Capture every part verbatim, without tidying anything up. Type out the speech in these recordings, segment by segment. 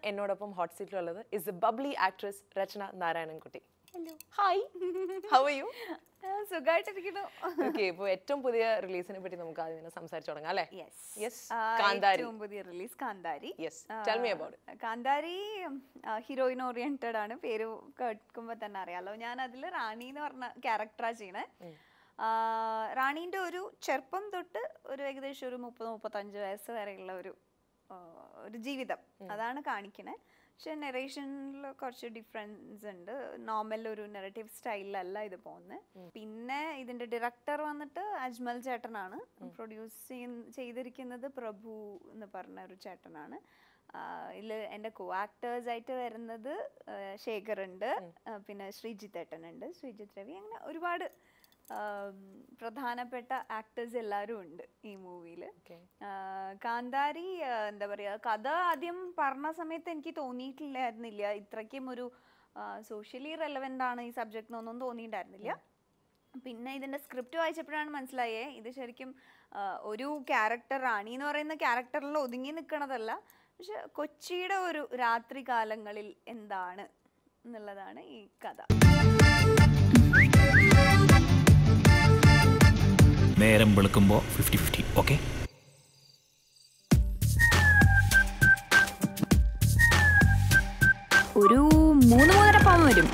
എന്നോടൊപ്പം ഹോട്ട് സീറ്റിലുള്ളത് is the bubbly actress Rachana Narayanankutty. Hello. Hi. How are you? സുഖായിട്ടിരിക്കുന്നു. Okay, ഇപ്പോൾ ഏറ്റവും പുതിയ റിലീസിനെ പറ്റി നമുക്ക് ആദ്യം തന്നെ സംസാരിച്ചു തുടങ്ങാം അല്ലേ? Yes. Yes. കാന്താരി. ഏറ്റവും പുതിയ റിലീസ് കാന്താരി. Yes. Tell me about it. Kanthari heroine oriented ആണ്. പേര് കേൾക്കുമ്പോൾ തന്നെ അറിയാലോ. ഞാൻ അതിൽ റാണി എന്ന് പറഞ്ഞ ക്യാരക്ടറാണ് ചെയ്യണേ. റാണീൻ്റെ ഒരു ചെറുപ്പം തൊട്ട് ഒരു ഏകദേശം ഒരു മുപ്പത് മുപ്പത്തഞ്ച് വയസ്സ് വരെയുള്ള ഒരു ഒരു ജീവിതം അതാണ് കാണിക്കണേ. പക്ഷെ നെറേഷനിൽ കുറച്ച് ഡിഫറൻസ് ഉണ്ട്. നോർമൽ ഒരു നെറേറ്റീവ് സ്റ്റൈലിലല്ല ഇത് പോകുന്നത്. പിന്നെ ഇതിൻ്റെ ഡയറക്ടർ വന്നിട്ട് അജ്മൽ ചേട്ടനാണ്. പ്രൊഡ്യൂസ് ചെയ്തിരിക്കുന്നത് പ്രഭു എന്ന് പറഞ്ഞ ഒരു ചേട്ടനാണ്. ഇതിൽ എൻ്റെ കോ ആക്ടേഴ്സായിട്ട് വരുന്നത് ശേഖറുണ്ട്, പിന്നെ ശ്രീജിത്ത് ഏട്ടനുണ്ട്, ശ്രീജിത്ത് രവി, അങ്ങനെ ഒരുപാട് പ്രധാനപ്പെട്ട ആക്ടേഴ്സ് എല്ലാവരും ഉണ്ട് ഈ മൂവിയിൽ. കാന്താരി എന്താ പറയുക, കഥ ആദ്യം പറഞ്ഞ സമയത്ത് എനിക്ക് തോന്നിയിട്ടില്ലായിരുന്നില്ല ഇത്രയ്ക്കും ഒരു സോഷ്യലി റെലവൻ്റ് ആണ് ഈ സബ്ജക്റ്റ് എന്നൊന്നും തോന്നിയിട്ടുണ്ടായിരുന്നില്ല. പിന്നെ ഇതിൻ്റെ സ്ക്രിപ്റ്റ് വായിച്ചപ്പോഴാണ് മനസ്സിലായേ ഇത് ശരിക്കും ഒരു ക്യാരക്ടർ റാണി എന്ന് പറയുന്ന ക്യാരക്ടറിൽ ഒതുങ്ങി നിൽക്കണതല്ല, പക്ഷെ കൊച്ചിയുടെ ഒരു രാത്രി കാലങ്ങളിൽ എന്താണ് എന്നുള്ളതാണ് ഈ കഥ. നേരം വെളുക്കുമ്പോൾ ഫിഫ്റ്റി ഫിഫ്റ്റി. ഓക്കെ, ഒരു മൂന്ന് മൂന്നര പവൻ വരും.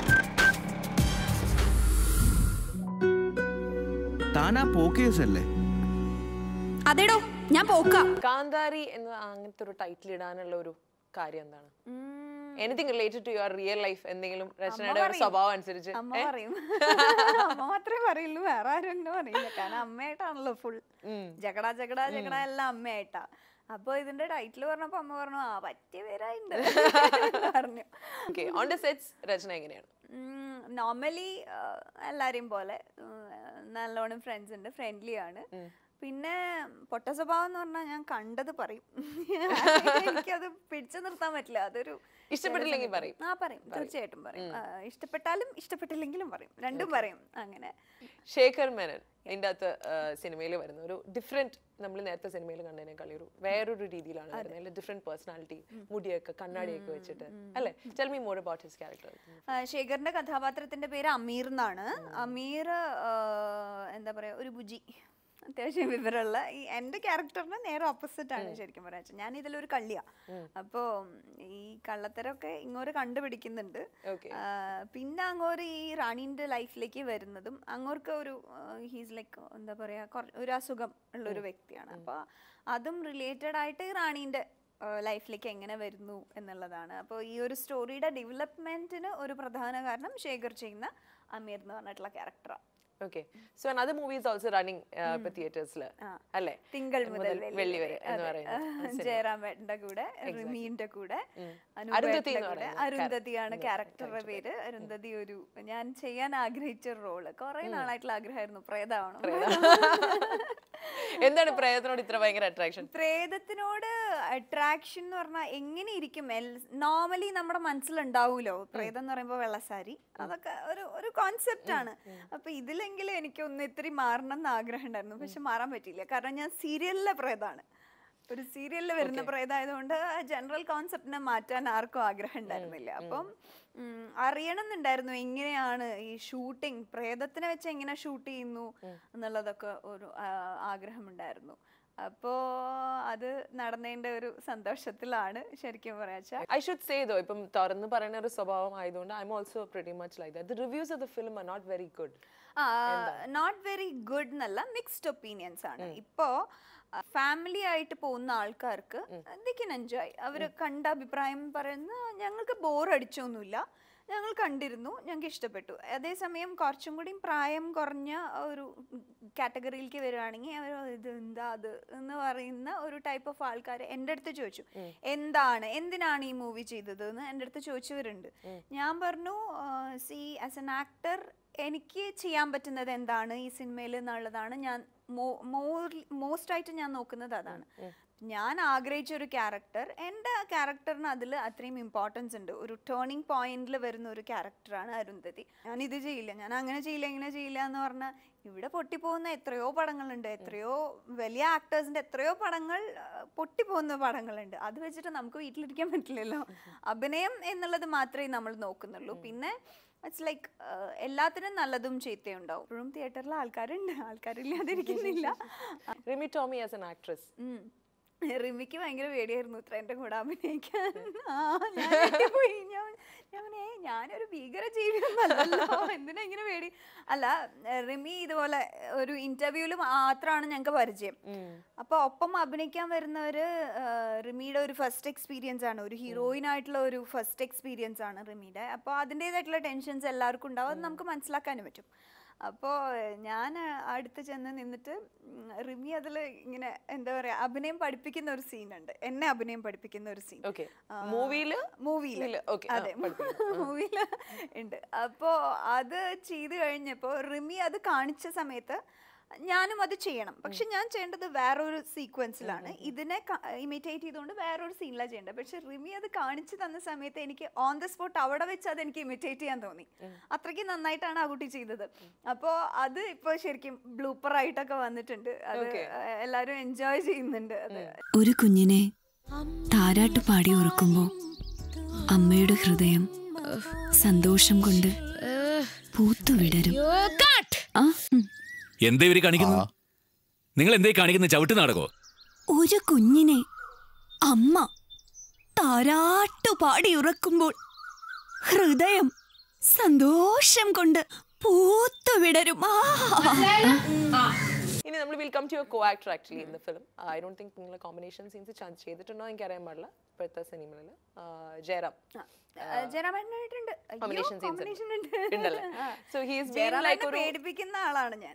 താനാ പോക്കേഴ്സല്ലേ? അതേടോ, ഞാൻ പോക്കാം. കാന്താരി എന്ന് അങ്ങനത്തെ ഒരു ടൈറ്റിൽ ഇടാനുള്ള ഒരു കാര്യം എന്താണ്? Anything related to your real life? എന്തെങ്കിലും രചനയുടെ സ്വഭാവം അനുസരിച്ച്? അമ്മ പറയും. അമ്മ മാത്രമേ പറയുള്ളൂ, വേറെ ആരും അങ്ങനെ പറയില്ല. കാരണം അമ്മയായിട്ടാണല്ലോ ഫുൾ ജഗട ജഗട ജഗട എല്ലാം അമ്മയായിട്ടാ. അപ്പൊ ഇതിന്റെ ടൈറ്റിൽ പറഞ്ഞപ്പോ അമ്മ പറഞ്ഞു ആ പറ്റിയ പേരായിണ്ട് പറഞ്ഞു. രചന എങ്ങനെയാണ്? നോർമലി എല്ലാരെയും പോലെ നല്ലോണം ഫ്രണ്ട്സ് ഉണ്ട്, ഫ്രണ്ട്ലി ആണ്. പിന്നെ പൊട്ട സ്വഭാവം എന്ന് പറഞ്ഞാൽ ഞാൻ കണ്ടത് പറയും. എനിക്കത് പിടിച്ചു നിർത്താൻ പറ്റില്ല. അതൊരു ഇഷ്ടപ്പെട്ടില്ലെങ്കിൽ പറയും. ആ പറയും, തീർച്ചയായിട്ടും പറയും. ഇഷ്ടപ്പെട്ടാലും ഇഷ്ടപ്പെട്ടില്ലെങ്കിലും പറയും, രണ്ടും പറയും. അങ്ങനെ ശേഖർ മേനൻ ഇതിൻ്റെ അകത്ത് സിനിമയിൽ വരുന്ന ഒരു ഡിഫറെന്റ്, നമ്മൾ നേരത്തെ സിനിമയിൽ കണ്ടതിനേക്കാൾ ഒരു വേറൊരു രീതിയിലാണ് വരുന്നത്. ഡിഫറെന്റ് പേഴ്സണാലിറ്റി, മുടിയൊക്കെ കണ്ണാടിയൊക്കെ വെച്ചിട്ട് അല്ലേ? Tell me more about his character. ശേഖറിന്റെ കഥാപാത്രത്തിന്റെ പേര് അമീർ എന്നാണ്. അമീർ എന്താ പറയാ, ഒരു ബുജി, അത്യാവശ്യം വിവരമുള്ള. ഈ എൻ്റെ ക്യാരക്ടറിന് നേരെ ഓപ്പോസിറ്റ് ആണ് ശരിക്കും പറയാ. ഞാൻ ഇതിലൊരു കള്ളിയാ. അപ്പോൾ ഈ കള്ളത്തരമൊക്കെ ഇങ്ങോട്ട് കണ്ടുപിടിക്കുന്നുണ്ട്. പിന്നെ അങ്ങോട്ട് ഈ റാണീൻ്റെ ലൈഫിലേക്ക് വരുന്നതും അങ്ങോർക്ക് ഒരു ഹീസ് ലൈക്ക് എന്താ പറയാ, ഒരു അസുഖം ഉള്ളൊരു വ്യക്തിയാണ്. അപ്പോൾ അതും റിലേറ്റഡ് ആയിട്ട് റാണീൻ്റെ ലൈഫിലേക്ക് എങ്ങനെ വരുന്നു എന്നുള്ളതാണ്. അപ്പോൾ ഈ ഒരു സ്റ്റോറിയുടെ ഡെവലപ്മെന്റിന് ഒരു പ്രധാന കാരണം ശേഖർ ചെയ്യുന്ന അമീർ എന്ന് പറഞ്ഞിട്ടുള്ള ക്യാരക്ടറാണ്. Okay, so another movie is also running uh, in theaters la alle tingal mudal velli vare ennu parayunnu ജയറാമേട്ടന്റെ കൂടെ റിമീന്റെ കൂടെ അനുപേട്ടന്റെ കൂടെ അരുന്ധതി ആണ് ക്യാരക്ടറുടെ പേര്. അരുന്ധതി ഒരു ഞാൻ ചെയ്യാൻ ആഗ്രഹിച്ച റോള്, കുറെ നാളായിട്ടുള്ള ആഗ്രഹമായിരുന്നു പ്രേതമാവണം. എന്താണ് പ്രേതത്തിനോട് ഇത്ര ഭയങ്കര അട്രാക്ഷൻ? പ്രേതത്തിനോട് അട്രാക്ഷൻ എന്ന് പറഞ്ഞാൽ എങ്ങനെ ഇരിക്കും, നോർമലി നമ്മുടെ മനസ്സിലുണ്ടാവൂലോ പ്രേതം എന്ന് പറയുമ്പോൾ വെള്ളസാരി, അതൊക്കെ ഒരു ഒരു കോൺസെപ്റ്റ് ആണ്. അപ്പൊ ഇതിലെങ്കിലും എനിക്കൊന്ന് ഇത്തിരി മാറണം എന്ന് ആഗ്രഹം ഉണ്ടായിരുന്നു, പക്ഷെ മാറാൻ പറ്റിയില്ല. കാരണം ഞാൻ സീരിയലിലെ പ്രേതാണ്, ഒരു സീരിയലിൽ വരുന്ന പ്രേതമായതുകൊണ്ട് ജനറൽ കോൺസെപ്റ്റിനെ മാറ്റാൻ ആർക്കും ആഗ്രഹം ഉണ്ടായിരുന്നില്ല. അപ്പം അറിയണം എന്നുണ്ടായിരുന്നു എങ്ങനെയാണ് ഈ ഷൂട്ടിങ്, പ്രേതത്തിനെ വെച്ച് എങ്ങനെ ഷൂട്ട് ചെയ്യുന്നു എന്നുള്ളതൊക്കെ ഒരു ആഗ്രഹമുണ്ടായിരുന്നു. അപ്പോ അത് നടന്നതിന്റെ ഒരു സന്തോഷത്തിലാണ് ശരിക്കും പറയാ. I should say though, ഇപ്പം തുറന്ന് പറയുന്ന ഒരു സ്വഭാവം ആയതുകൊണ്ട് I'm also pretty much like that. The reviews of the film are not very good. Not very good എന്നല്ല, മിക്സ്ഡ് ഒപ്പീനിയൻസ് ആണ്. ഇപ്പോ ഫാമിലി ആയിട്ട് പോകുന്ന ആൾക്കാർക്ക് they can enjoy. അവർ കണ്ട അഭിപ്രായം പറയുന്ന ഞങ്ങൾക്ക് ബോർ അടിച്ചൊന്നുമില്ല, ഞങ്ങൾ കണ്ടിരുന്നു, ഞങ്ങൾക്ക് ഇഷ്ടപ്പെട്ടു. അതേസമയം കുറച്ചും കൂടി പ്രായം കുറഞ്ഞ ഒരു കാറ്റഗറിയിലേക്ക് വരികയാണെങ്കിൽ അവർ ഇത് എന്താ അത് എന്ന് പറയുന്ന ഒരു ടൈപ്പ് ഓഫ് ആൾക്കാർ എൻ്റെ അടുത്ത് ചോദിച്ചു എന്താണ് എന്തിനാണ് ഈ മൂവി ചെയ്തത് എന്ന് എൻ്റെ അടുത്ത് ചോദിച്ചവരുണ്ട്. ഞാൻ പറഞ്ഞു സി ആസ് എൻ ആക്ടർ എനിക്ക് ചെയ്യാൻ പറ്റുന്നത് എന്താണ് ഈ സിനിമയിൽ എന്നുള്ളതാണ് ഞാൻ മോസ്റ്റ് ആയിട്ട് ഞാൻ നോക്കുന്നത് അതാണ്. ഞാൻ ആഗ്രഹിച്ച ഒരു ക്യാരക്ടർ, എൻ്റെ ക്യാരക്ടറിന് അതിൽ അത്രയും ഇമ്പോർട്ടൻസ് ഉണ്ട്. ഒരു ടേണിംഗ് പോയിന്റിൽ വരുന്ന ഒരു ക്യാരക്ടറാണ് അരുന്ധതി. ഞാൻ ഇത് ചെയ്യില്ല, ഞാൻ അങ്ങനെ ചെയ്യില്ല, ഇങ്ങനെ ചെയ്യില്ല എന്ന് പറഞ്ഞാൽ ഇവിടെ പൊട്ടിപ്പോകുന്ന എത്രയോ പടങ്ങളുണ്ട്, എത്രയോ വലിയ ആക്ടേഴ്സിൻ്റെ എത്രയോ പടങ്ങൾ പൊട്ടിപ്പോകുന്ന പടങ്ങളുണ്ട്. അത് വെച്ചിട്ട് നമുക്ക് വീട്ടിലിരിക്കാൻ പറ്റില്ലല്ലോ. അഭിനയം എന്നുള്ളത് മാത്രമേ നമ്മൾ നോക്കുന്നുള്ളൂ. പിന്നെ ഇറ്റ്സ് ലൈക്ക് എല്ലാത്തിനും നല്ലതും ചീത്തയും ഉണ്ടാവും. ഇപ്പോഴും തിയേറ്ററിൽ ആൾക്കാരുണ്ട്, ആൾക്കാരില്ലാതിരിക്കുന്നില്ല. Rimi Tomy as an actress. റിമിക്ക് ഭയങ്കര പേടിയായിരുന്നു ഇത്ര എൻ്റെ കൂടെ അഭിനയിക്കാൻ. ആ ഞാൻ പോയി ഞാൻ ഞാൻ ഞാനൊരു ഭീകര ജീവിതമല്ലല്ലോ, എന്തിനാ ഇങ്ങനെ പേടി. അല്ല, റിമി ഇതുപോലെ ഒരു ഇന്റർവ്യൂവിൽ മാത്രമാണ് ഞങ്ങൾക്ക് പരിചയം. അപ്പൊ ഒപ്പം അഭിനയിക്കാൻ വരുന്നവര് റിമിയുടെ ഒരു ഫസ്റ്റ് എക്സ്പീരിയൻസ് ആണ്, ഒരു ഹീറോയിൻ ആയിട്ടുള്ള ഒരു ഫസ്റ്റ് എക്സ്പീരിയൻസ് ആണ് റിമിയുടെ. അപ്പോൾ അതിൻ്റെതായിട്ടുള്ള ടെൻഷൻസ് എല്ലാവർക്കും ഉണ്ടാവും, അത് നമുക്ക് മനസ്സിലാക്കാനും പറ്റും. അപ്പോൾ ഞാൻ അടുത്ത് ചെന്ന് നിന്നിട്ട് റിമി അതിൽ ഇങ്ങനെ എന്താ പറയാ അഭിനയം പഠിപ്പിക്കുന്ന ഒരു സീനുണ്ട്, എന്നെ അഭിനയം പഠിപ്പിക്കുന്ന ഒരു സീൻ മൂവിയില് മൂവിയില് അതെ മൂവിയില് ഉണ്ട്. അപ്പോൾ അത് ചെയ്ത് കഴിഞ്ഞപ്പോൾ റിമി അത് കാണിച്ച സമയത്ത് ഞാനും അത് ചെയ്യണം. പക്ഷെ ഞാൻ ചെയ്യേണ്ടത് വേറൊരു സീക്വൻസിലാണ്, ഇതിനെ ഇമിറ്റേറ്റ് ചെയ്തുകൊണ്ട് വേറൊരു സീനിലാണ് ചെയ്യേണ്ടത്. പക്ഷെ റിമി അത് കാണിച്ചു തന്ന സമയത്ത് എനിക്ക് ഓൺ ദ സ്പോട്ട് അവിടെ വെച്ച് അത് എനിക്ക് ഇമിറ്റേറ്റ് ചെയ്യാൻ തോന്നി. അത്രയ്ക്ക് നന്നായിട്ടാണ് ആ കുട്ടി ചെയ്തത്. അപ്പോൾ അത് ഇപ്പോൾ ശരിക്കും ബ്ലൂപ്പർ ആയിട്ടൊക്കെ വന്നിട്ടുണ്ട്, അത് എല്ലാവരും എൻജോയ് ചെയ്യുന്നുണ്ട്. അത് ഒരു കുഞ്ഞിനെ താരാട്ട് പാടി ഉറക്കുമ്പോൾ അമ്മയുടെ ഹൃദയം സന്തോഷം കൊണ്ട് പൂത്തുവിടരും. എന്താ ഇവര് കാണിക്കുന്നു? നിങ്ങൾ എന്തായി കാണിക്കുന്ന ചവിട്ട് നാടകോ? ഒരു കുഞ്ഞിനെ അമ്മ താരാട്ടു പാടി ഉറക്കുമ്പോൾ ഹൃദയം സന്തോഷം കൊണ്ട് പൂത്തുവിടരും. ഇനി നമ്മൾ will come to your co actor actually in the film. I don't think നിങ്ങൾ കോമ്പിനേഷൻ സീൻസ് ചാൻസ് ചെയ്തിട്ടുണ്ടോ എനിക്ക് അറിയാൻ പാടില്ല. ഇപ്പോഴത്തെ സിനിമയിൽ ജയറാം പേടിപ്പിക്കുന്ന ആളാണ് ഞാൻ.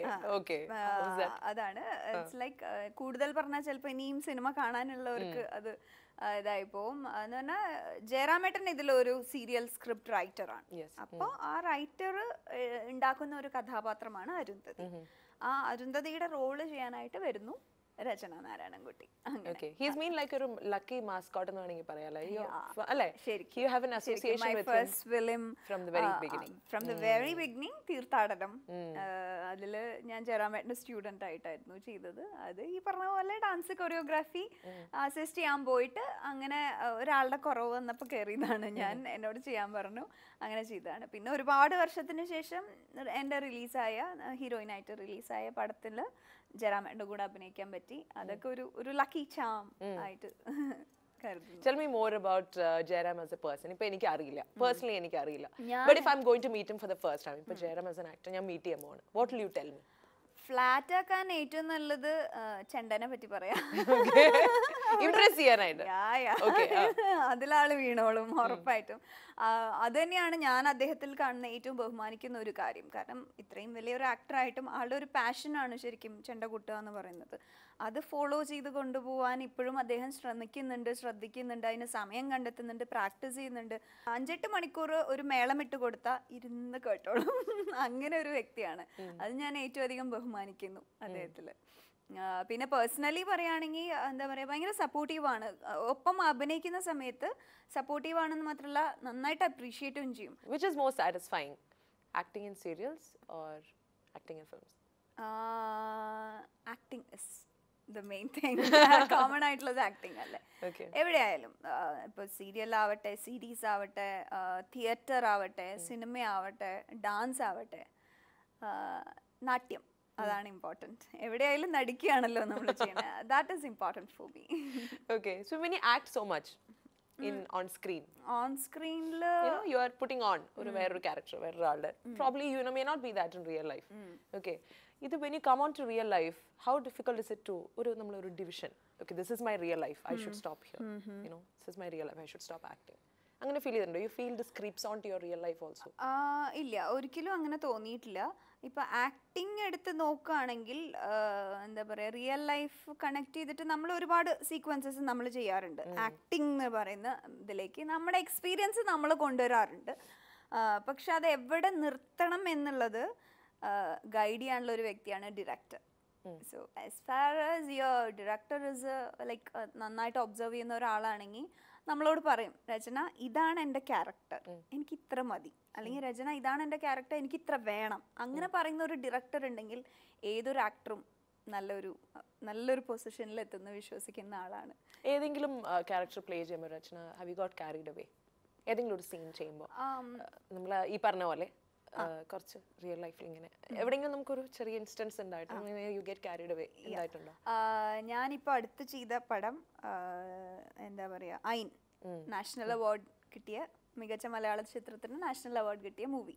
അതാണ് ലൈക്ക് കൂടുതൽ പറഞ്ഞാൽ ചിലപ്പോ ഇനിയും സിനിമ കാണാനുള്ളവർക്ക് അത് ഇതായി പോവും. എന്ന് പറഞ്ഞാൽ ജയറാമേട്ടൻ ഇതിലൊരു സീരിയൽ സ്ക്രിപ്റ്റ് റൈറ്ററാണ്. അപ്പോൾ ആ റൈറ്റർ ഉണ്ടാക്കുന്ന ഒരു കഥാപാത്രമാണ് അരുന്ധതി. ആ അരുന്ധതിയുടെ റോള് ചെയ്യാനായിട്ട് വരുന്നു രചന Narayanankutty. He's been like a lucky mascot എന്ന് വേണമെങ്കിൽ പറയാലോ. അല്ലേ? You have an association with him from the very beginning. From the very beginning, തീർത്ഥാടനം. അതില് ഞാൻ ജയറാമേട്ടൻ്റെ സ്റ്റുഡൻ്റ് ആയിട്ടായിരുന്നു ചെയ്തത്. അത് ഈ പറഞ്ഞ പോലെ ഡാൻസ് കൊറിയോഗ്രാഫി അസിസ്റ്റ് ചെയ്യാൻ പോയിട്ട് അങ്ങനെ ഒരാളുടെ കുറവ് വന്നപ്പോൾ കയറിയതാണ് ഞാൻ. എന്നോട് ചെയ്യാൻ പറഞ്ഞു, അങ്ങനെ ചെയ്തതാണ്. പിന്നെ ഒരുപാട് വർഷത്തിന് ശേഷം എൻ്റെ റിലീസായ ഹീറോയിനായിട്ട് റിലീസായ പടത്തിൽ ജയറാമേട്ടൻ്റെ കൂടെ അഭിനയിക്കാൻ പറ്റി. അതൊക്കെ ഒരു ഒരു ലക്കി ചാം ആയിട്ട് കരുതുന്നു. Tell me more about uh, Jairam as a person. ഇപ്പൊ എനിക്ക് അറിയില്ല, പേഴ്സണലി എനിക്ക് അറിയില്ല. But if I'm going to meet him for the first time, ഇപ്പൊ Jairam as an actor ഞാൻ മീറ്റ് ചെയ്യാൻ പോവാണ്, what will you tell me? Flat ആക്കാൻ ഏറ്റവും നല്ലത് ചെണ്ടനെ പറ്റി പറയാം. അതിലാള് വീണോളും ഉറപ്പായിട്ടും. അത് തന്നെയാണ് ഞാൻ അദ്ദേഹത്തിൽ കാണുന്ന ഏറ്റവും ബഹുമാനിക്കുന്ന ഒരു കാര്യം. കാരണം ഇത്രയും വലിയൊരു ആക്ടറായിട്ടും ആളുടെ ഒരു പാഷനാണ് ശരിക്കും ചെണ്ട കൊട്ടുക എന്ന് പറയുന്നത്. അത് ഫോളോ ചെയ്ത് കൊണ്ടുപോകാൻ ഇപ്പോഴും അദ്ദേഹം ശ്രമിക്കുന്നുണ്ട്, ശ്രദ്ധിക്കുന്നുണ്ട്, അതിന് സമയം കണ്ടെത്തുന്നുണ്ട്, പ്രാക്ടീസ് ചെയ്യുന്നുണ്ട്. അഞ്ചെട്ട് മണിക്കൂർ ഒരു മേളമിട്ട് കൊടുത്താൽ ഇരുന്ന് കേട്ടോളും. അങ്ങനെ ഒരു വ്യക്തിയാണ്. അത് ഞാൻ ഏറ്റവും അധികം ബഹുമാനിക്കുന്നു അദ്ദേഹത്തില്. പിന്നെ പേഴ്സണലി പറയുകയാണെങ്കിൽ എന്താ പറയുക, ഭയങ്കര സപ്പോർട്ടീവാണ്. ഒപ്പം അഭിനയിക്കുന്ന സമയത്ത് സപ്പോർട്ടീവാണെന്ന് മാത്രമല്ല നന്നായിട്ട് അപ്രീഷിയേറ്റും ചെയ്യും. Which is more satisfying, acting in serials or acting in films? Uh, acting is the main thing. Common ആയിട്ടുള്ളത് ആക്ടിങ് അല്ലേ എവിടെയായാലും. ഇപ്പോൾ സീരിയൽ ആവട്ടെ, സീരീസ് ആവട്ടെ, തിയേറ്റർ ആവട്ടെ, സിനിമ ആവട്ടെ, ഡാൻസ് ആവട്ടെ, നാട്യം, അതാണ് ഇമ്പോർട്ടൻറ്റ്. എവിടെയായാലും നടിക്കുകയാണല്ലോ നമ്മൾ ചെയ്യുന്നത്. That is important for me. Okay, so when you act so much in on screen, on screen you know you are putting on ഒരു വേറൊരു ക്യാരക്ടർ, വേറൊരാളുടെ, probably you know may not be that in real life. Okay, ഇത് when you come on to real life, how difficult is it to ഒരു നമ്മൾ ഒരു division, okay this is my real life, I should stop here, you know this is my real life, I should stop acting, അങ്ങനെ feel ചെയ്തിട്ടുണ്ടോ? You feel this creeps on to your real life also? ഇല്ല, ഒരിക്കലും അങ്ങനെ തോന്നിയിട്ടില്ല. ഇപ്പം acting എടുത്ത് നോക്കുകയാണെങ്കിൽ എന്താ പറയുക, റിയൽ ലൈഫ് കണക്ട് ചെയ്തിട്ട് നമ്മൾ ഒരുപാട് സീക്വൻസസ് നമ്മൾ ചെയ്യാറുണ്ട്. ആക്ടിങ് എന്ന് പറയുന്ന ഇതിലേക്ക് നമ്മുടെ എക്സ്പീരിയൻസ് നമ്മൾ കൊണ്ടുവരാറുണ്ട്. പക്ഷെ അത് എവിടെ നിർത്തണം എന്നുള്ളത് ഗൈഡ് ചെയ്യാനുള്ള ഒരു വ്യക്തിയാണ് director. So as far as your director is like നന്നായിട്ട് ഒബ്സർവ് ചെയ്യുന്ന ഒരാളാണെങ്കിൽ നമ്മളോട് പറയും, രചന ഇതാണ് എൻ്റെ ക്യാരക്ടർ, എനിക്ക് ഇത്ര മതി, അല്ലെങ്കിൽ രചന ഇതാണ് എൻ്റെ ക്യാരക്ടർ, എനിക്ക് ഇത്ര വേണം, അങ്ങനെ പറയുന്ന ഒരു ഡയറക്ടർ ഉണ്ടെങ്കിൽ ഏതൊരു ആക്ടറും നല്ലൊരു നല്ലൊരു പൊസിഷനിൽ എത്തുന്ന വിശ്വസിക്കുന്ന ആളാണ്. ഏതെങ്കിലും ക്യാരക്ടർ പ്ലേ ചെയ്യുമ്പോൾ Rachana have you got carried away? ഏതെങ്കിലും ഒരു സീൻ ചെയ്യുമ്പോൾ നമ്മൾ ഈ പറഞ്ഞ പോലെ കുറച്ച് റിയൽ ലൈഫിൽ ഇങ്ങനെ എവിടെയെങ്കിലും നമുക്കൊരു ചെറിയ ഇൻസ്റ്റൻസ് ഉണ്ടായിട്ട് യു ഗെറ്റ് ക്യാരിഡ് അവേ എന്തായിട്ടുണ്ടോ? ഞാനിപ്പോൾ അടുത്ത് ചെയ്ത പടം എന്താ പറയുക, ഐൻ നാഷണൽ അവാർഡ് കിട്ടിയ മികച്ച മലയാള ചിത്രത്തിന് നാഷണൽ അവാർഡ് കിട്ടിയ മൂവി.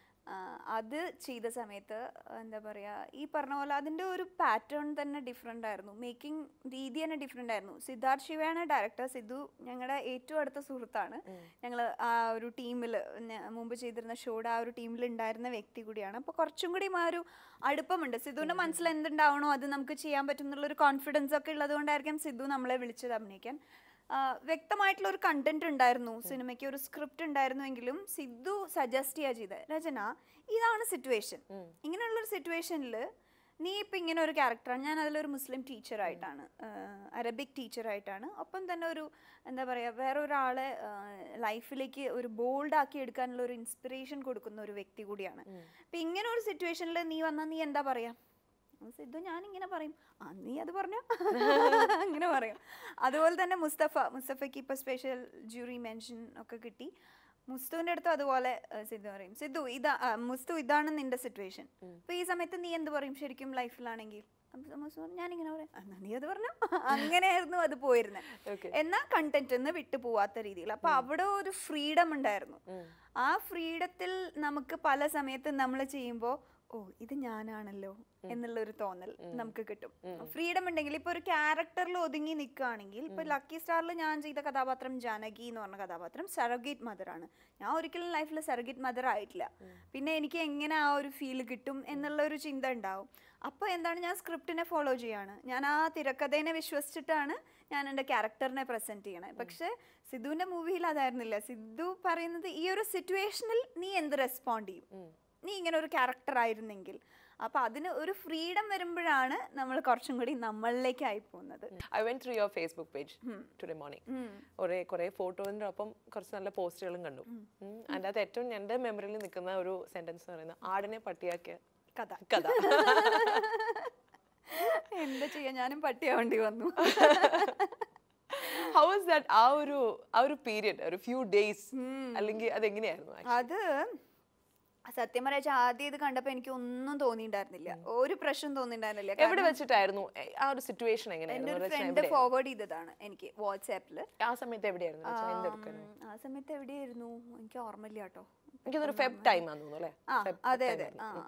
അത് ചെയ്ത സമയത്ത് എന്താ പറയുക, ഈ പറഞ്ഞ പോലെ അതിൻ്റെ ഒരു പാറ്റേൺ തന്നെ ഡിഫറെൻ്റ് ആയിരുന്നു, മേക്കിംഗ് രീതി തന്നെ ഡിഫറെൻ്റ് ആയിരുന്നു. സിദ്ധാർത്ഥ് ശിവയാണ് ഡയറക്ടർ. സിദ്ധു ഞങ്ങളുടെ ഏറ്റവും അടുത്ത സുഹൃത്താണ്. ഞങ്ങൾ ആ ഒരു ടീമിൽ മുമ്പ് ചെയ്തിരുന്ന ഷോയുടെ ആ ഒരു ടീമിൽ ഉണ്ടായിരുന്ന വ്യക്തി കൂടിയാണ്. അപ്പോൾ കുറച്ചും കൂടി ആ ഒരു അടുപ്പമുണ്ട്. സിദ്ധുവിൻ്റെ മനസ്സിൽ എന്തുണ്ടാവണോ അത് നമുക്ക് ചെയ്യാൻ പറ്റും എന്നുള്ളൊരു കോൺഫിഡൻസ് ഒക്കെ ഉള്ളത് കൊണ്ടായിരിക്കും സിദ്ധു നമ്മളെ വിളിച്ചത് അഭിനയിക്കാൻ. വ്യക്തമായിട്ടുള്ള ഒരു കണ്ടന്റ് ഉണ്ടായിരുന്നു, സിനിമയ്ക്ക് ഒരു സ്ക്രിപ്റ്റ് ഉണ്ടായിരുന്നുവെങ്കിലും സിദ്ധു സജസ്റ്റ് ചെയ്യുക ചെയ്തത്, രചന ഇതാണ് സിറ്റുവേഷൻ, ഇങ്ങനെയുള്ളൊരു സിറ്റുവേഷനിൽ നീ ഇപ്പം ഇങ്ങനെ ഒരു ക്യാരക്ടറാണ്. ഞാൻ അതിലൊരു മുസ്ലിം ടീച്ചറായിട്ടാണ്, അറബിക് ടീച്ചറായിട്ടാണ്, ഒപ്പം തന്നെ ഒരു എന്താ പറയുക വേറൊരാളെ ലൈഫിലേക്ക് ഒരു ബോൾഡാക്കി എടുക്കാനുള്ള ഒരു ഇൻസ്പിറേഷൻ കൊടുക്കുന്ന ഒരു വ്യക്തി കൂടിയാണ്. അപ്പം ഇങ്ങനെ ഒരു സിറ്റുവേഷനിൽ നീ വന്നാൽ നീ എന്താ പറയുക? സിദ്ധു ഞാനിങ്ങനെ പറയും, ആ നീ അത് പറഞ്ഞോ അങ്ങനെ പറയും. അതുപോലെ തന്നെ മുസ്തഫ മുസ്തഫയ്ക്ക് ഇപ്പോൾ സ്പെഷ്യൽ ജൂറി മെൻഷൻ ഒക്കെ കിട്ടി. മുസ്തുവിൻ്റെ അടുത്തും അതുപോലെ സിദ്ധു പറയും, സിദ്ധു ഇതാ മുസ്തു ഇതാണ് നിന്റെ സിറ്റുവേഷൻ, അപ്പോൾ ഈ സമയത്ത് നീ എന്ത് പറയും ശരിക്കും ലൈഫിലാണെങ്കിൽ? ഞാനിങ്ങനെ പറയാം, എന്നാ നീ അത് പറഞ്ഞോ. അങ്ങനെയായിരുന്നു അത് പോയിരുന്നത്. എന്നാൽ കണ്ടന്റ് എന്ന് വിട്ടു പോവാത്ത രീതിയിൽ. അപ്പൊ അവിടെ ഒരു ഫ്രീഡം ഉണ്ടായിരുന്നു. ആ ഫ്രീഡത്തിൽ നമുക്ക് പല സമയത്ത് നമ്മൾ ചെയ്യുമ്പോൾ ഓ ഇത് ഞാനാണല്ലോ എന്നുള്ളൊരു തോന്നൽ നമുക്ക് കിട്ടും. ഫ്രീഡം ഉണ്ടെങ്കിൽ ഇപ്പൊ ഒരു ക്യാരക്ടറിൽ ഒതുങ്ങി നിൽക്കുകയാണെങ്കിൽ, ഇപ്പൊ ലക്കി സ്റ്റാറിൽ ഞാൻ ചെയ്ത കഥാപാത്രം ജാനകി എന്ന് പറഞ്ഞ കഥാപാത്രം സറഗേറ്റ് മദർ ആണ്. ഞാൻ ഒരിക്കലും ലൈഫിൽ സറഗേറ്റ് മദർ ആയിട്ടില്ല. പിന്നെ എനിക്ക് എങ്ങനെ ആ ഒരു ഫീൽ കിട്ടും എന്നുള്ള ഒരു ചിന്ത ഉണ്ടാവും. അപ്പോൾ എന്താണ്, ഞാൻ സ്ക്രിപ്റ്റിനെ ഫോളോ ചെയ്യാണ്, ഞാൻ ആ തിരക്കഥേനെ വിശ്വസിച്ചിട്ടാണ് ഞാൻ എൻ്റെ ക്യാരക്ടറിനെ പ്രസന്റ് ചെയ്യണേ. പക്ഷെ സിദ്ധുവിന്റെ മൂവിയിൽ അതായിരുന്നില്ല. സിദ്ധു പറയുന്നത് ഈ ഒരു സിറ്റുവേഷനിൽ നീ എന്ത് റെസ്പോണ്ട് ചെയ്യും, നീ ഇങ്ങനെ ഒരു ക്യാരക്ടർ ആയിരുന്നെങ്കിൽ. അപ്പൊ അതിന് ഒരു ഫ്രീഡം വരുമ്പോഴാണ് നമ്മൾ കുറച്ചും കൂടി നമ്മളിലേക്ക് ആയി പോകുന്നത്. I went through your Facebook page today morning. ഒരേ കുറെ ഫോട്ടോന്റെ ഒപ്പം കുറച്ച് നല്ല പോസ്റ്റുകളും കണ്ടു. അതിൻ്റെ അകത്ത് ഏറ്റവും എൻ്റെ മെമ്മറിയിൽ നിൽക്കുന്ന ഒരു സെന്റൻസ് എന്ന് പറയുന്നത് ആടിനെ പട്ടിയാക്കിയ കഥ കഥ എന്താ ചെയ്യാ, ഞാനും പട്ടിയാവേണ്ടി വന്നു. How was that? ആ ഒരു ആ ഒരു പീരിയഡ്, ഒരു ഫ്യൂ ഡേയ്സ് അല്ലെങ്കിൽ അതെങ്ങനെയായിരുന്നു? അത് സത്യം പറയാ ആദ്യം ഇത് കണ്ടപ്പോ എനിക്ക് ഒന്നും തോന്നിയിട്ടുണ്ടായിരുന്നില്ല, ഒരു പ്രശ്നം തോന്നിയിട്ടുണ്ടായിരുന്നില്ല. എവിടെ വെച്ചിട്ടായിരുന്നു ആ ഒരു സിറ്റുവേഷൻ? എന്റെ ഒരു ഫ്രണ്ട് ഫോർവേഡ് ചെയ്തതാണ് എനിക്ക് വാട്സാപ്പില്. ആ സമയത്ത് എവിടെയായിരുന്നു? ആ സമയത്ത് എവിടെയായിരുന്നു എനിക്ക് ഓർമ്മയില്ല കേട്ടോ. എനിക്കൊരു ഫെബ് ടൈം ആണെന്ന് തോന്നുന്നു അല്ലേ? അതെ അതെ,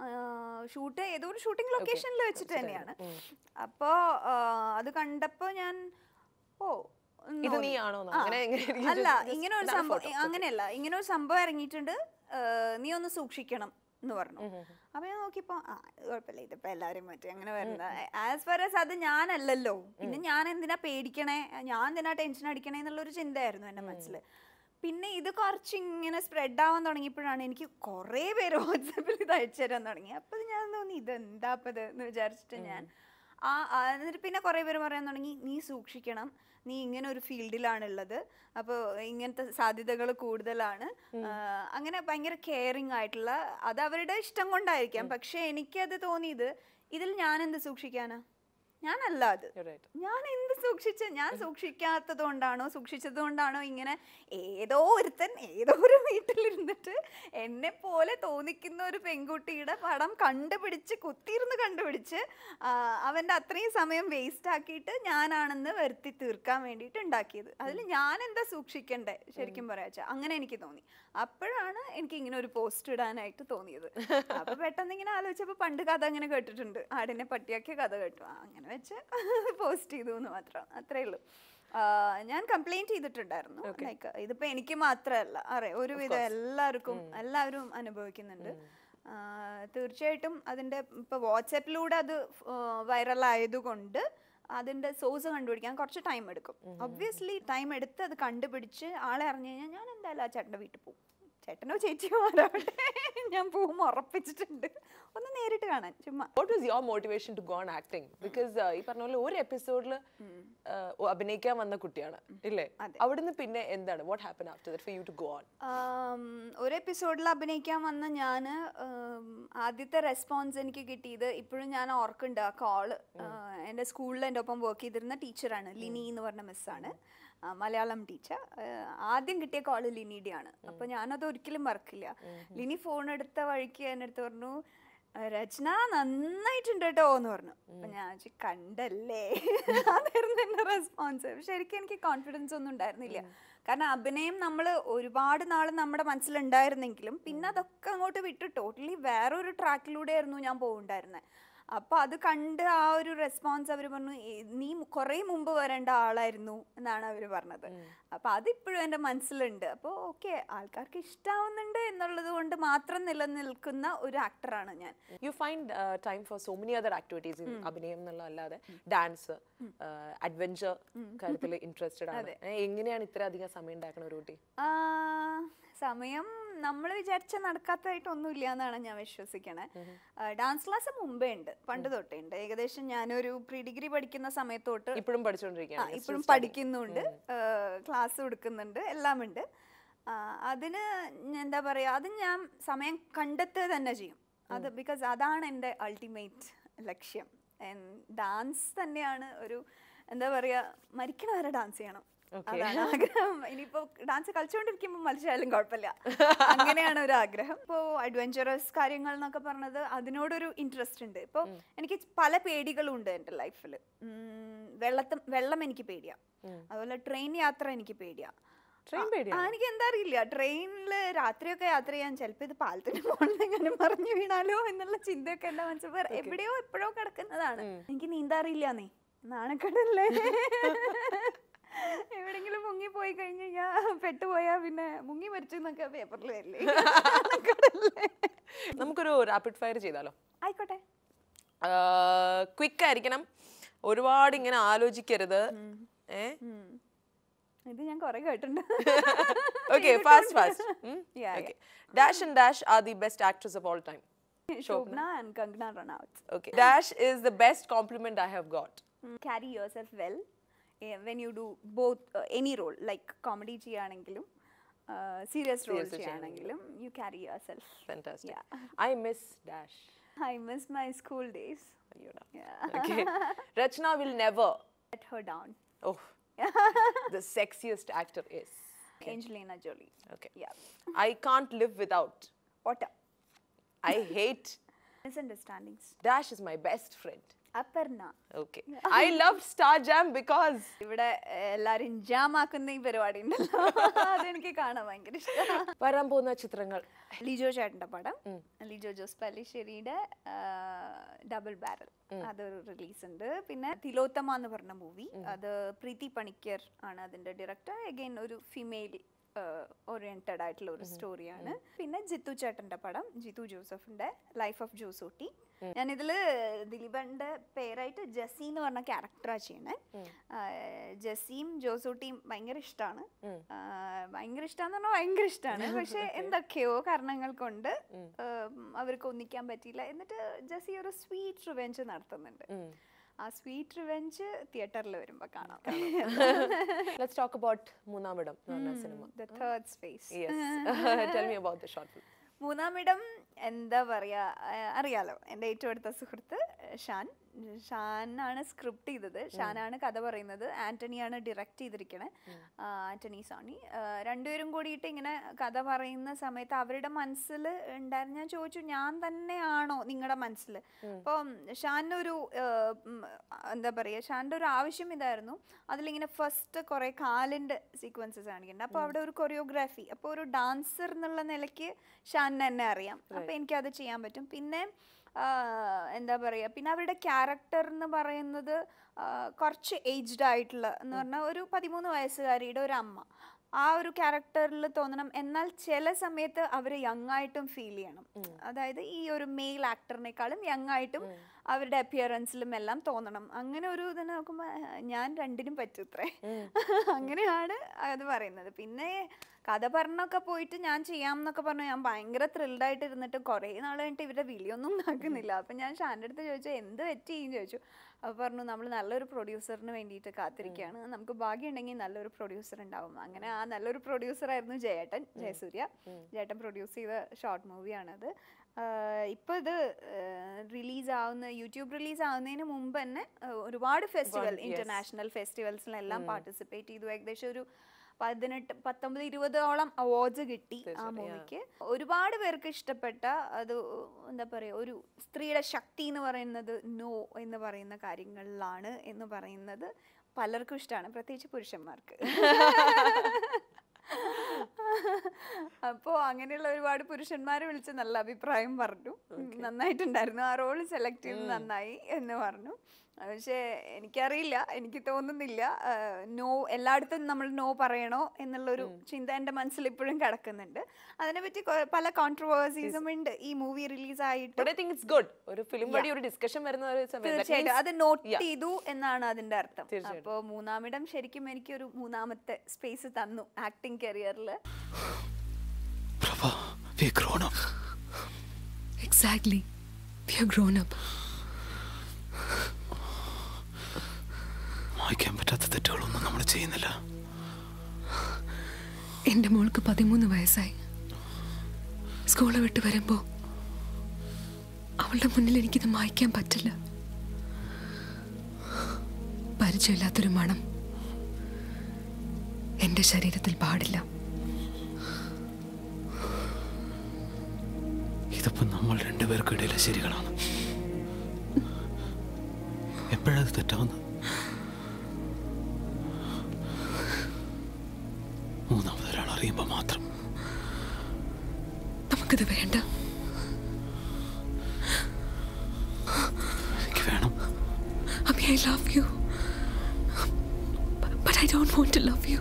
ഷൂട്ട് ഏതോ ഒരു ഷൂട്ടിംഗ് ലൊക്കേഷനിൽ വെച്ചിട്ട് തന്നെയാണ്. അപ്പോ അത് കണ്ടപ്പോ ഞാൻ ഓ ഇത് നീ ആണോ അല്ല, ഇങ്ങനെ ഒരു സംഭവം, അങ്ങനെയല്ല, ഇങ്ങനെ ഒരു സംഭവം ഇറങ്ങിയിട്ടുണ്ട്, നീ ഒന്ന് സൂക്ഷിക്കണം എന്ന് പറഞ്ഞു. അപ്പൊ ഞാൻ നോക്കിയപ്പോ ആ കുഴപ്പമില്ല, ഇതിപ്പോ എല്ലാരും മറ്റേ അങ്ങനെ വരുന്ന ആസ് ഫാർ ആസ് അത് ഞാനല്ലല്ലോ, പിന്നെ ഞാൻ എന്തിനാ പേടിക്കണേ, ഞാൻ എന്തിനാ ടെൻഷൻ അടിക്കണേ എന്നുള്ളൊരു ചിന്തയായിരുന്നു എന്റെ മനസ്സിൽ. പിന്നെ ഇത് കുറച്ച് ഇങ്ങനെ സ്പ്രെഡ് ആവാൻ തുടങ്ങിയപ്പോഴാണ് എനിക്ക് കുറേ പേര് വാട്സാപ്പിൽ ഇത് അയച്ചു തരാൻ തുടങ്ങി. അപ്പൊ ഞാൻ തോന്നി ഇത് എന്താപ്പത് എന്ന് വിചാരിച്ചിട്ട് ഞാൻ ആ എന്നിട്ട് പിന്നെ കുറേ പേര് പറയാൻ തുടങ്ങി, നീ സൂക്ഷിക്കണം, നീ ഇങ്ങനെ ഒരു ഫീൽഡിലാണുള്ളത്, അപ്പോൾ ഇങ്ങനത്തെ സാധ്യതകൾ കൂടുതലാണ്. അങ്ങനെ ഭയങ്കര കെയറിങ് ആയിട്ടുള്ള, അത് അവരുടെ ഇഷ്ടം കൊണ്ടായിരിക്കാം. പക്ഷെ എനിക്കത് തോന്നിയത് ഇതിൽ ഞാൻ എന്ത് സൂക്ഷിക്കാനാ, ഞാനല്ല അത്, ഞാൻ എന്ത് സൂക്ഷിച്ച്, ഞാൻ സൂക്ഷിക്കാത്തത് കൊണ്ടാണോ സൂക്ഷിച്ചത് കൊണ്ടാണോ ഇങ്ങനെ ഏതോ ഒരുത്തൻ ഏതോ ഒരു വീട്ടിലിരുന്നിട്ട് എന്നെ പോലെ തോന്നിക്കുന്ന ഒരു പെൺകുട്ടിയുടെ പടം കണ്ടുപിടിച്ച് കുത്തിയിരുന്ന് കണ്ടുപിടിച്ച് അവൻ്റെ അത്രയും സമയം വേസ്റ്റ് ആക്കിയിട്ട് ഞാനാണെന്ന് വരുത്തി തീർക്കാൻ വേണ്ടിയിട്ട് ഉണ്ടാക്കിയത്. അതിൽ ഞാൻ എന്താ സൂക്ഷിക്കണ്ടേ ശരിക്കും പറയാച്ചാ, അങ്ങനെ എനിക്ക് തോന്നി. അപ്പോഴാണ് എനിക്ക് ഇങ്ങനെ ഒരു പോസ്റ്റ് ഇടാനായിട്ട് തോന്നിയത്. അപ്പൊ പെട്ടെന്ന് ഇങ്ങനെ ആലോചിച്ചപ്പോൾ പണ്ട് കഥ അങ്ങനെ കേട്ടിട്ടുണ്ട്, ആടിനെ പട്ടിയാക്കിയ കഥ കേട്ടു, അങ്ങനെ വെച്ച് പോസ്റ്റ് ചെയ്തു എന്ന് മാത്രം, അത്രേ ഉള്ളൂ. ഞാൻ കംപ്ലൈന്റ് ചെയ്തിട്ടുണ്ടായിരുന്നു, ലൈക്ക് ഇതിപ്പോ എനിക്ക് മാത്രമല്ല അറിയാം, ഒരുവിധം എല്ലാവർക്കും എല്ലാവരും അനുഭവിക്കുന്നുണ്ട്. തീർച്ചയായിട്ടും അതിന്റെ ഇപ്പൊ വാട്സാപ്പിലൂടെ അത് വൈറൽ ആയതുകൊണ്ട് അതിന്റെ സോഴ്സ് കണ്ടുപിടിക്കാൻ കുറച്ച് ടൈം എടുക്കും. ഒബ്വിയസ്ലി ടൈം എടുത്ത് അത് കണ്ടുപിടിച്ച് ആളെ അറിഞ്ഞു കഴിഞ്ഞാൽ ഞാൻ എന്തായാലും ആ ചേട്ടൻ്റെ വീട്ടിൽ പോകും, ചേട്ടനോ ചേച്ചിയോ ആരാവട്ടെ ഞാൻ പോവും ഉറപ്പിച്ചിട്ടുണ്ട് ഒന്ന് നേരിട്ട് കാണാൻ ചുമ്മാ. What was your motivation to go on acting? Because ഈ പറഞ്ഞ പോലെ ഒരു എപ്പിസോഡിൽ അഭിനയിക്കാൻ വന്ന കുട്ടിയാണ് ഇല്ലേ? അവിടുന്ന് പിന്നെ എന്താണ് what happened after that for you to go on? ഒരു എപ്പിസോഡിൽ അഭിനയിക്കാൻ വന്ന ഞാൻ ആദ്യത്തെ റെസ്പോൺസ് എനിക്ക് കിട്ടിയത് ഇപ്പോഴും ഞാൻ ഓർക്കുന്നുണ്ട്. ആ കോള് എൻ്റെ സ്കൂളിൽ എൻ്റെ ഒപ്പം വർക്ക് ചെയ്തിരുന്ന ടീച്ചറാണ്, ലിനി എന്ന് പറഞ്ഞ മിസ്സാണ്, മലയാളം ടീച്ചർ. ആദ്യം കിട്ടിയ കോള് ലിനിയുടെയാണ്. അപ്പൊ ഞാനത് ഒരിക്കലും മറക്കില്ല. ലിനി ഫോൺ എടുത്ത വഴിക്ക് എൻ്റെ അടുത്ത് പറഞ്ഞു, രചന നന്നായിട്ടുണ്ട് കേട്ടോ എന്ന് പറഞ്ഞു. അപ്പൊ ഞാൻ കണ്ടല്ലേ, അതായിരുന്നു എൻ്റെ റെസ്പോൺസ്. ശരിക്കും എനിക്ക് കോൺഫിഡൻസ് ഒന്നും ഉണ്ടായിരുന്നില്ല. കാരണം അഭിനയം നമ്മൾ ഒരുപാട് നാൾ നമ്മുടെ മനസ്സിലുണ്ടായിരുന്നെങ്കിലും പിന്നെ അതൊക്കെ അങ്ങോട്ട് വിട്ട് ടോട്ടലി വേറൊരു ട്രാക്കിലൂടെ ആയിരുന്നു ഞാൻ പോകുന്നുണ്ടായിരുന്നത്. അപ്പൊ അത് കണ്ട് ആ ഒരു റെസ്പോൺസ് അവർ പറഞ്ഞു, നീ കുറെ മുമ്പ് വരേണ്ട ആളായിരുന്നു എന്നാണ് അവർ പറഞ്ഞത്. അപ്പൊ അതിപ്പോഴും എൻ്റെ മനസ്സിലുണ്ട്. അപ്പോൾ ഓക്കെ, ആൾക്കാർക്ക് ഇഷ്ടാവുന്നുണ്ട് എന്നുള്ളത് കൊണ്ട് മാത്രം നിലനിൽക്കുന്ന ഒരു ആക്ടറാണ് ഞാൻ. You find time for so many other activities, അഭിനയം എന്നുള്ള അല്ലാതെ ഡാൻസ്, അഡ്വെഞ്ചർ കാര്യത്തിൽ ഇൻട്രസ്റ്റഡ് ആണ്. എങ്ങനെയാണ് ഇത്ര അധികം സമയം ഉണ്ടാക്കുന്ന ഒരു കുട്ടി? സമയം നമ്മൾ വിചാരിച്ച നടക്കാത്തതായിട്ടൊന്നുമില്ല എന്നാണ് ഞാൻ വിശ്വസിക്കണേ. ഡാൻസ് ക്ലാസ് മുമ്പേ ഉണ്ട്, പണ്ട് തൊട്ടേ ഉണ്ട്. ഏകദേശം ഞാനൊരു പ്രീ ഡിഗ്രി പഠിക്കുന്ന സമയത്തോട്ട് ഇപ്പോഴും പഠിച്ചുകൊണ്ടിരിക്കുകയാണ്, ഇപ്പോഴും പഠിക്കുന്നുണ്ട്, ക്ലാസ് കൊടുക്കുന്നുണ്ട്, എല്ലാം ഉണ്ട്. അതിന് എന്താ പറയുക, അത് ഞാൻ സമയം കണ്ടെത്തുക തന്നെ ചെയ്യും. അത് ബിക്കോസ് അതാണ് എൻ്റെ അൾട്ടിമേറ്റ് ലക്ഷ്യം. ഡാൻസ് തന്നെയാണ് ഒരു എന്താ പറയുക, മരിക്കണ വരെ ഡാൻസ് ചെയ്യണം, അതാണ് ആഗ്രഹം. ഇനിയിപ്പോ ഡാൻസ് കളിച്ചുകൊണ്ടിരിക്കുമ്പോൾ മത്സരായാലും കുഴപ്പമില്ല, അങ്ങനെയാണ് ഒരു ആഗ്രഹം. ഇപ്പോ അഡ്വഞ്ചറസ് കാര്യങ്ങൾ എന്നൊക്കെ പറഞ്ഞത് അതിനോടൊരു ഇൻട്രസ്റ്റ് ഉണ്ട്. ഇപ്പൊ എനിക്ക് പല പേടികളും ഉണ്ട് എൻ്റെ ലൈഫിൽ. വെള്ളത്തും വെള്ളം എനിക്ക് പേടിയാ, അതുപോലെ ട്രെയിൻ യാത്ര എനിക്ക് പേടിയാ. എനിക്ക് എന്താ അറിയില്ല, ട്രെയിനിൽ രാത്രിയൊക്കെ യാത്ര ചെയ്യാൻ ചിലപ്പോൾ ഇത് പാലത്തിന് പോകണമെങ്കിലും മറിഞ്ഞു വീണാലോ എന്നുള്ള ചിന്തയൊക്കെ എൻ്റെ മനസ്സിൽ എവിടെയോ എപ്പോഴോ കിടക്കുന്നതാണ്. എനിക്ക് നീന്താറിയില്ലാന്നേ, നാണക്കെടല്ലേ. എവിടെങ്കിലും മുങ്ങി പോയി കഴിഞ്ഞ് കഴിഞ്ഞാൽ പെട്ടുപോയാ പിന്നെ മുങ്ങി മരിച്ചു എന്നൊക്കെ പേപ്പറിൽ വരില്ലേ. നമുക്കൊരു റാപ്പിഡ് ഫയർ ചെയ്താലോ? ആയിക്കോട്ടെ. ക്വിക്ക് ആയിരിക്കണം, ഒരുപാട് ഇങ്ങനെ ആലോചിക്കരുത്. ഇത് ഞാൻ കുറെ കേട്ടിട്ടുണ്ട്. Okay, fast fast. Yeah. Okay. Dash and Dash are the best actors of all time. Shobna and Kangana Ranaut. Okay. Dash is the best compliment I have got. Carry yourself well when you do both uh, any role, like comedy cheyanengilum uh, serious role cheyanengilum, you carry yourself. Fantastic. Yeah. I miss Dash. I miss my school days. Yeah. Okay. Rachana will never let her down. Oh. The sexiest actor is okay. Angelina Jolie. Okay. Yeah. I can't live without water. I hate misunderstandings. Dash is my best friend. Aparna. Okay. I loved Star Jam because ഇവിടെ എല്ലാരും jam ആക്കുന്ന ഈ പരിപാടി ഉണ്ടല്ലോ, അതെനിക്ക് കാണാൻ ഭയങ്കര ഇഷ്ടമാണ്. വരാൻ പോകുന്ന ചിത്രങ്ങൾ ലിജോ ചേട്ടന്റെ പടം, ലിജോ ജോസ് പെല്ലിശ്ശേരിയുടെ ഡബിൾ ബാരൽ, അതൊരു റിലീസ് ഉണ്ട്. പിന്നെ തിലോത്തമ എന്ന് പറഞ്ഞ മൂവി, അത് പ്രീതി പണിക്കർ ആണ് അതിന്റെ ഡയറക്ടർ. അഗൈൻ ഒരു ഫീമെയിൽ ഓറിയന്റഡ് ആയിട്ടുള്ള ഒരു സ്റ്റോറിയാണ്. പിന്നെ ജിത്തു ചേട്ടന്റെ പടം, ജിത്തു ജോസഫിന്റെ ലൈഫ് ഓഫ് ജോസൂട്ടി. ഞാനിതില് ദിലീപന്റെ പേരായിട്ട് ജസി എന്ന് പറഞ്ഞ ക്യാരക്ടറാണ് ചെയ്യണേ. ജസിയും ജോസൂട്ടിയും ഭയങ്കര ഇഷ്ടമാണ്, ഭയങ്കര ഇഷ്ടമാന്ന് പറഞ്ഞാൽ ഭയങ്കര ഇഷ്ടമാണ്. പക്ഷെ എന്തൊക്കെയോ കാരണങ്ങൾ കൊണ്ട് അവർക്ക് ഒന്നിക്കാൻ പറ്റിയില്ല. എന്നിട്ട് ജസി ഒരു സ്വീറ്റ് റിവെഞ്ച് നടത്തുന്നുണ്ട്. ആ സ്വീറ്റ് റിവെഞ്ച് തിയേറ്ററിൽ വരുമ്പോ കാണാം. Let's talk about മൂന്നാമിടം എന്ന് പറഞ്ഞ സിനിമ. The third space. Yes. Tell me about the short film. Moonnamidam എന്താ പറയാ, അറിയാലോ, എൻ്റെ ഏറ്റവും അടുത്ത സുഹൃത്ത് ഷാൻ. ഷാനാണ് സ്ക്രിപ്റ്റ് ചെയ്തത്, ഷാനാണ് കഥ പറയുന്നത്, ആന്റണിയാണ് ഡയറക്റ്റ് ചെയ്തിരിക്കണേ, ആന്റണി സോണി. രണ്ടുപേരും കൂടിയിട്ട് ഇങ്ങനെ കഥ പറയുന്ന സമയത്ത് അവരുടെ മനസ്സിൽ ഉണ്ടായിരുന്നു. ഞാൻ ചോദിച്ചു, ഞാൻ തന്നെയാണോ നിങ്ങളുടെ മനസ്സിൽ? അപ്പം ഷാനൊരു എന്താ പറയുക, ഷാൻ്റെ ഒരു ആവശ്യം ഇതായിരുന്നു, അതിലിങ്ങനെ ഫസ്റ്റ് കുറേ കാലിൻ്റെ സീക്വൻസസ് കാണിക്കുന്നുണ്ട്. അപ്പോൾ അവിടെ ഒരു കൊറിയോഗ്രാഫി, അപ്പോൾ ഒരു ഡാൻസർ എന്നുള്ള നിലയ്ക്ക് ഷാനിനെ എന്നെ അറിയാം, അപ്പോൾ എനിക്കത് ചെയ്യാൻ പറ്റും. പിന്നെ എന്താ പറയുക, പിന്നെ അവരുടെ ക്യാരക്ടർ എന്ന് പറയുന്നത് കുറച്ച് ഏജ്ഡ് ആയിട്ടുള്ള എന്ന് പറഞ്ഞാൽ ഒരു പതിമൂന്ന് വയസ്സുകാരിയുടെ ഒരു അമ്മ, ആ ഒരു ക്യാരക്ടറിൽ തോന്നണം. എന്നാൽ ചില സമയത്ത് അവർ യങ് ആയിട്ടും ഫീൽ ചെയ്യണം. അതായത് ഈ ഒരു മെയിൽ ആക്ടറിനേക്കാളും യങ് ആയിട്ടും അവരുടെ അപ്പിയറൻസിലും എല്ലാം തോന്നണം. അങ്ങനെ ഒരു ഇതിനെ നോക്കുമ്പോൾ ഞാൻ രണ്ടിനും പറ്റൂത്രേ, അങ്ങനെയാണ് അത് പറയുന്നത്. പിന്നെ കഥ പറഞ്ഞൊക്കെ പോയിട്ട് ഞാൻ ചെയ്യാം എന്നൊക്കെ പറഞ്ഞു. ഞാൻ ഭയങ്കര ത്രിൽഡായിട്ട് ഇരുന്നിട്ട് കുറേ നാൾ കഴിഞ്ഞിട്ട് ഇവരുടെ വിളിയൊന്നും നടക്കുന്നില്ല. അപ്പം ഞാൻ ഷാൻ്റെ അടുത്ത് ചോദിച്ചു എന്ത് പറ്റിയും ചോദിച്ചു. അപ്പോൾ പറഞ്ഞു നമ്മൾ നല്ലൊരു പ്രൊഡ്യൂസറിന് വേണ്ടിയിട്ട് കാത്തിരിക്കുകയാണ്, നമുക്ക് ഭാഗ്യമുണ്ടെങ്കിൽ നല്ലൊരു പ്രൊഡ്യൂസർ ഉണ്ടാവും. അങ്ങനെ ആ നല്ലൊരു പ്രൊഡ്യൂസറായിരുന്നു ജയേട്ടൻ, ജയസൂര്യ. ജയേട്ടൻ പ്രൊഡ്യൂസ് ചെയ്ത ഷോർട്ട് മൂവിയാണത്. ഇപ്പോൾ ഇത് റിലീസ് ആവുന്ന യൂട്യൂബ് റിലീസ് ആവുന്നതിന് മുമ്പ് തന്നെ ഒരുപാട് ഫെസ്റ്റിവൽ, ഇന്റർനാഷണൽ ഫെസ്റ്റിവൽസിലെല്ലാം പാർട്ടിസിപ്പേറ്റ് ചെയ്തു. ഏകദേശം ഒരു പതിനെട്ട് പത്തൊമ്പത് ഇരുപതോളം അവാർഡ്സ് കിട്ടി ആ മൂവിക്ക്. ഒരുപാട് പേർക്ക് ഇഷ്ടപ്പെട്ട, അത് എന്താ പറയുക, ഒരു സ്ത്രീയുടെ ശക്തി എന്ന് പറയുന്നത് നോ എന്ന് പറയുന്ന കാര്യങ്ങളിലാണ് എന്ന് പറയുന്നത് പലർക്കും ഇഷ്ടമാണ്, പ്രത്യേകിച്ച് പുരുഷന്മാർക്ക്. അപ്പോൾ അങ്ങനെയുള്ള ഒരുപാട് പുരുഷന്മാരെ വിളിച്ച് നല്ല അഭിപ്രായം പറഞ്ഞു. നന്നായിട്ടുണ്ടായിരുന്നു, ആ റോൾ സെലക്ട് ചെയ്ത് നന്നായി എന്ന് പറഞ്ഞു. പക്ഷേ എനിക്കറിയില്ല, എനിക്ക് തോന്നുന്നില്ല നോ എല്ലായിടത്തും നമ്മൾ നോ പറയണോ എന്നുള്ളൊരു ചിന്ത എൻ്റെ മനസ്സിൽ ഇപ്പോഴും കിടക്കുന്നുണ്ട്. അതിനെപ്പറ്റി പല കോൺട്രവേഴ്സീസും ഉണ്ട് ഈ മൂവി റിലീസ് ആയിട്ട്. തീർച്ചയായിട്ടും അത് നോട്ട് ചെയ്തു എന്നാണ് അതിന്റെ അർത്ഥം. അപ്പോൾ മൂന്നാമിടം ശരിക്കും എനിക്കൊരു മൂന്നാമത്തെ സ്പേസ് തന്നു ആക്ടിങ് കരിയറിൽ. Exactly. We have grown up. വായിക്കാൻ പറ്റാത്ത തെറ്റുകളൊന്നും നമ്മൾ ചെയ്യുന്നില്ല. എൻ്റെ മോൾക്ക് പതിമൂന്ന് വയസ്സായി. സ്കൂള് വിട്ട് വരുമ്പോൾ അവളുടെ മുന്നിൽ എനിക്കിത് മായ്ക്കാൻ പറ്റില്ല. പരിചയമില്ലാത്തൊരു മണം എൻ്റെ ശരീരത്തിൽ പാടില്ല. ഇതിപ്പോ നമ്മൾ രണ്ടുപേർക്കിടയിലെ ശരികളാണ്. എപ്പോഴത് തെറ്റാവുന്നത്? മൂന്നാമതൊരാൾ അറിയുമ്പോ മാത്രം. നമുക്കത് വേണ്ട. എനിക്ക് വേണം. Abi, I love you. But I don't want to love you.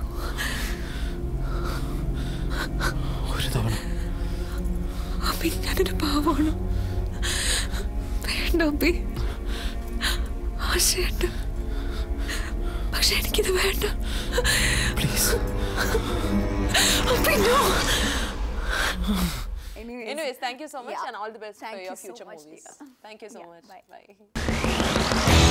ഒരു തവണ. അബി, ഞാനൊരു പാവമാണ്. വേണ്ട അബി, ആശയുണ്ട്, പക്ഷെ എനിക്കിത് വേണ്ട. Please. Abi, no. Anyways, Anyways, thank you so much yeah. and all the best Thank for you your so future much, movies. dear. Thank you so Yeah, much. bye. Bye.